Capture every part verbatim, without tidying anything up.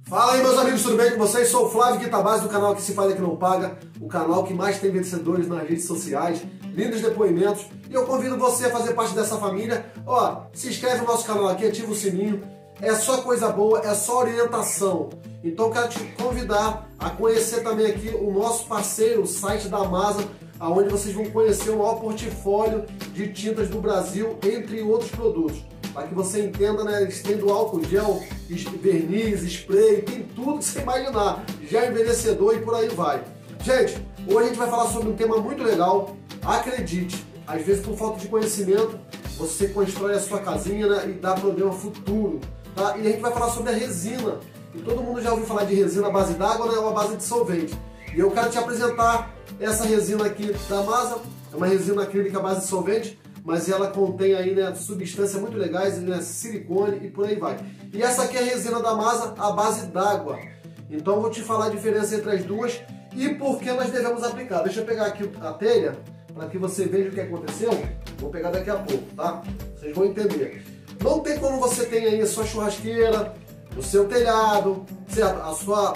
Fala aí, meus amigos, tudo bem com vocês? Sou o Flávio Guitabase do canal Que Se Faz Que Não Paga, o canal que mais tem vencedores nas redes sociais, lindos depoimentos, e eu convido você a fazer parte dessa família. Ó, se inscreve no nosso canal aqui, ativa o sininho, é só coisa boa, é só orientação. Então eu quero te convidar a conhecer também aqui o nosso parceiro, o site da Amasa, onde vocês vão conhecer o maior portfólio de tintas do Brasil, entre outros produtos. Para que você entenda, né, eles têm do álcool gel, verniz, spray, tem tudo que você imaginar, gel envelhecedor e por aí vai. Gente, hoje a gente vai falar sobre um tema muito legal. Acredite, às vezes por falta de conhecimento, você constrói a sua casinha, né, e dá problema futuro, tá? E a gente vai falar sobre a resina. E todo mundo já ouviu falar de resina à base d'água, né, ou à base de solvente. E eu quero te apresentar essa resina aqui da Amasa. É uma resina acrílica à base de solvente, mas ela contém aí, né, substâncias muito legais, né, silicone e por aí vai. E essa aqui é a resina da Amasa à base d'água. Então eu vou te falar a diferença entre as duas e por que nós devemos aplicar. Deixa eu pegar aqui a telha para que você veja o que aconteceu. Vou pegar daqui a pouco, tá? Vocês vão entender. Não tem como você ter aí a sua churrasqueira, o seu telhado, certo? A sua,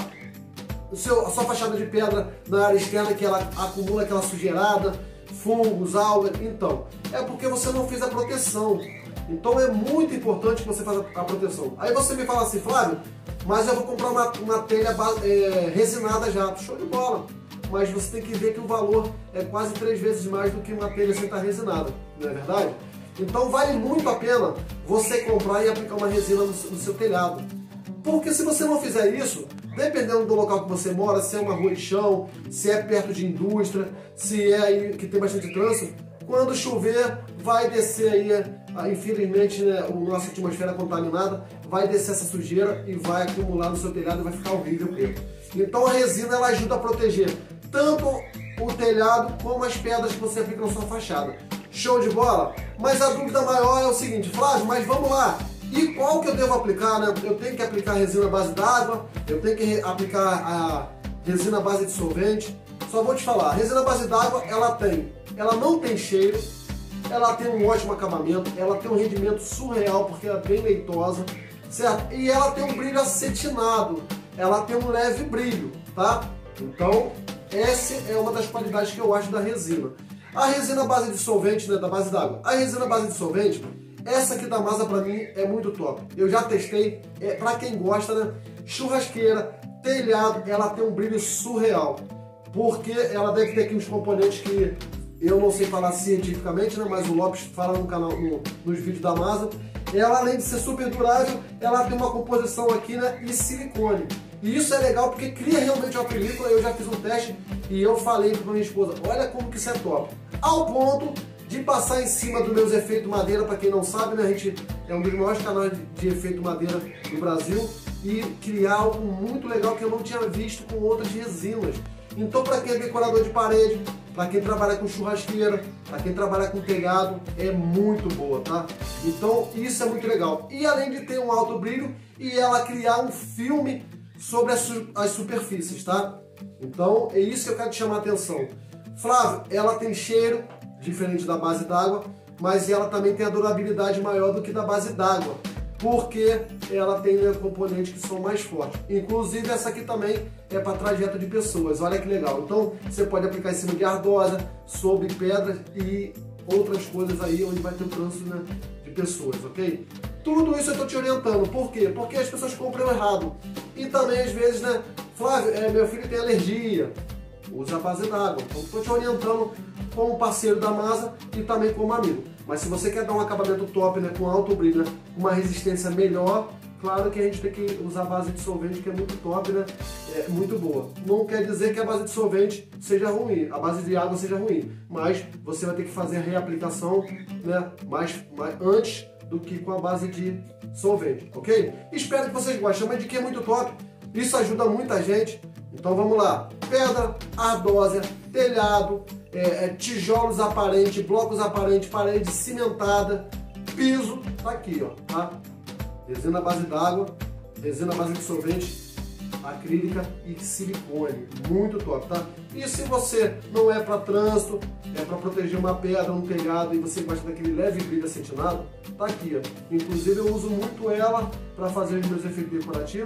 o seu, a sua fachada de pedra na área externa que ela acumula aquela sujeirada, fungos, algas. Então, é porque você não fez a proteção. Então é muito importante que você faça a proteção. Aí você me fala assim, Flávio, mas eu vou comprar uma, uma telha é, resinada já. Show de bola. Mas você tem que ver que o valor é quase três vezes mais do que uma telha sem estar resinada. Não é verdade? Então vale muito a pena você comprar e aplicar uma resina no, no seu telhado. Porque se você não fizer isso, dependendo do local que você mora, se é uma rua de chão, se é perto de indústria, se é aí que tem bastante trânsito, quando chover, vai descer aí, infelizmente, né, a nossa atmosfera contaminada, vai descer essa sujeira e vai acumular no seu telhado e vai ficar horrível mesmo. Então a resina ela ajuda a proteger tanto o telhado como as pedras que você aplica na sua fachada. Show de bola? Mas a dúvida maior é o seguinte, Flávio, mas vamos lá. E qual que eu devo aplicar, né? Eu tenho que aplicar resina à base d'água, eu tenho que aplicar a resina à base de solvente. Só vou te falar, a resina à base d'água, ela tem, ela não tem cheiro, ela tem um ótimo acabamento, ela tem um rendimento surreal porque ela é bem leitosa, certo? E ela tem um brilho acetinado, ela tem um leve brilho, tá? Então, essa é uma das qualidades que eu acho da resina. A resina à base de solvente, né, da base d'água, a resina à base de solvente, essa aqui da Amasa pra mim é muito top. Eu já testei, é, pra quem gosta, né? Churrasqueira, telhado, ela tem um brilho surreal. Porque ela deve ter aqui uns componentes que eu não sei falar cientificamente, né? Mas o Lopes fala no canal, no, nos vídeos da Amasa. Ela, além de ser super durável, ela tem uma composição aqui, né? E silicone. E isso é legal porque cria realmente uma película. Eu já fiz um teste e eu falei pra minha esposa, olha como que isso é top. Ao ponto de passar em cima dos meus efeitos madeira. Para quem não sabe, né, a gente é um dos maiores canais de, de efeito madeira do Brasil, e criar algo muito legal que eu não tinha visto com outras resinas. Então, para quem é decorador de parede, para quem trabalha com churrasqueira, para quem trabalha com telhado, é muito boa, tá? Então isso é muito legal. E além de ter um alto brilho, e ela criar um filme sobre as, as superfícies, tá? Então é isso que eu quero te chamar a atenção. Flávio, ela tem cheiro diferente da base d'água, mas ela também tem a durabilidade maior do que da base d'água, porque ela tem, né, componentes que são mais fortes. Inclusive essa aqui também é para trajeto de pessoas, olha que legal. Então você pode aplicar em cima de ardosa, sobre pedras e outras coisas aí onde vai ter o trânsito, né, de pessoas, ok? Tudo isso eu estou te orientando, por quê? Porque as pessoas compram errado. E também às vezes, né, Flávio, é, meu filho tem alergia, usa a base d'água. Então estou te orientando como parceiro da Amasa e também como amigo. Mas se você quer dar um acabamento top, né, com alto brilho, né, uma resistência melhor, claro que a gente tem que usar a base de solvente, que é muito top, né, é muito boa. Não quer dizer que a base de solvente seja ruim, a base de água seja ruim, mas você vai ter que fazer a reaplicação, né, mais, mais antes do que com a base de solvente, ok? Espero que vocês gostem, mas de que é muito top, isso ajuda muita gente. Então vamos lá, pedra, ardósia, telhado, é, é, tijolos aparentes, blocos aparentes, parede cimentada, piso, tá aqui, ó, tá? Resina à base d'água, resina à base de solvente, acrílica e silicone, muito top, tá? E se você não é para trânsito, é para proteger uma pedra, um telhado, e você gosta daquele leve brilho acetinado, tá aqui, ó. Inclusive eu uso muito ela para fazer os meus efeitos decorativos,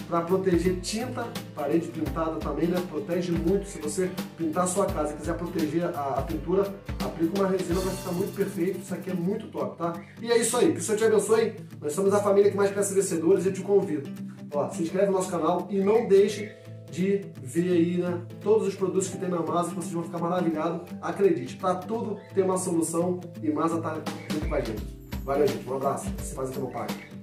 para proteger tinta, parede pintada também, né? Protege muito. Se você pintar a sua casa e quiser proteger a, a pintura, aplica uma resina, vai ficar muito perfeito. Isso aqui é muito top, tá? E é isso aí, que o Senhor te abençoe. Nós somos a família que mais cresce vencedores e eu te convido. Ó, se inscreve no nosso canal e não deixe de ver aí, né, todos os produtos que tem na Masa, que vocês vão ficar maravilhados. Acredite, para tudo tem uma solução e Masa tá junto com a gente. Valeu, gente. Um abraço. Se faz aqui no Pai.